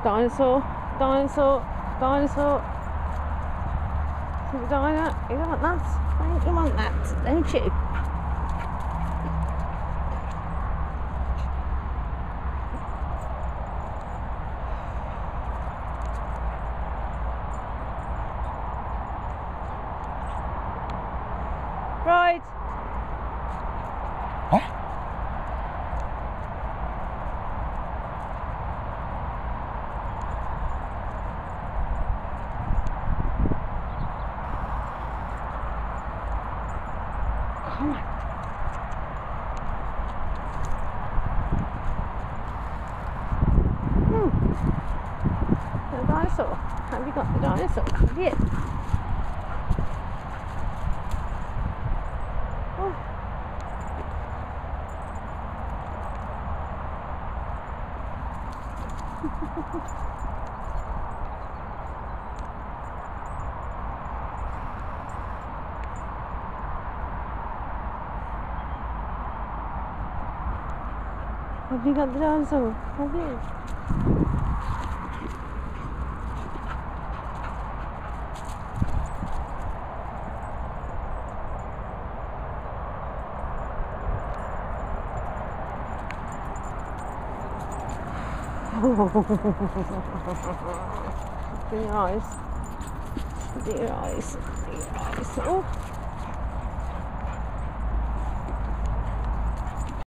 Dinosaur, dinosaur, dinosaur. You want that? You want that, don't you? Right. Huh? Come on. The dinosaur. Have you got the dinosaur? Have you? Oh. Have you got the dinosaur? Have you? Open your eyes. Open your eyes. Open your eyes. Oh.